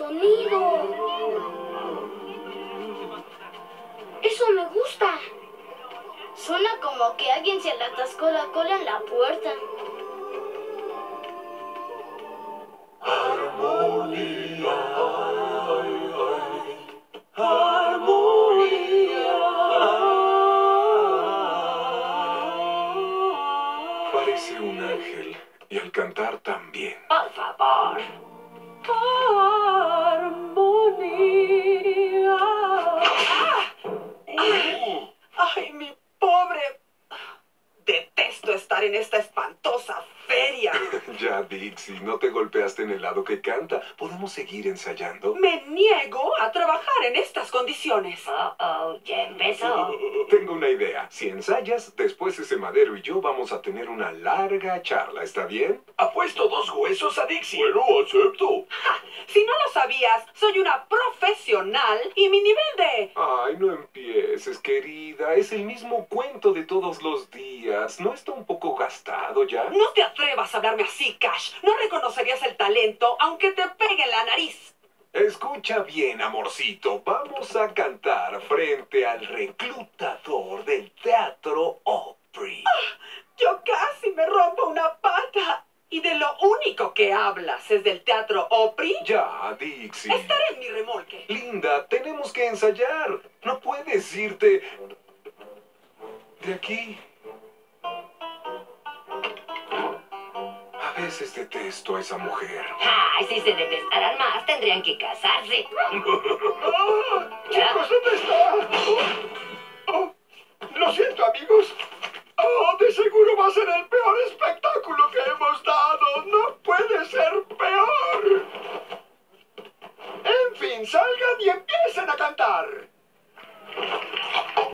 sonido. Eso me gusta. Suena como que alguien se le atascó la cola en la puerta. Armonía, ay, ay, armonía. Parece un ángel, y al cantar también. Por favor. Armonía. ¡Ay, mi pobre! Detesto estar en esta espantosa feria. Ya, Dixie, no te golpeaste en el lado que canta. ¿Podemos seguir ensayando? Me niego a trabajar en estas condiciones. Ya empezó. Tengo una idea. Si ensayas, después ese madero y yo vamos a tener una larga charla, ¿está bien? Apuesto 2 huesos a Dixie. Bueno, acepto. Si no lo sabías, soy una profesional y mi nivel de... Ay, no empieces, querida. Es el mismo cuento de todos los días. ¿No está un poco gastado ya? No te atrevas a hablarme así, Cash. No reconocerías el talento aunque te pegue en la nariz. Escucha bien, amorcito. Vamos a cantar frente al reclutador del Teatro Opry. Yo casi me rompo una pata. Y de lo único que hablas es del Teatro Opry. Ya, Dixie. Estaré en mi remolque. Linda, tenemos que ensayar. No puedes irte de aquí. A veces detesto a esa mujer. Ay, si se detestaran más, tendrían que casarse. Chicos, ¿dónde está? Lo siento, amigos. De seguro va a ser el peor espectáculo que hemos dado. No puede ser peor. En fin, salgan y empiecen a cantar.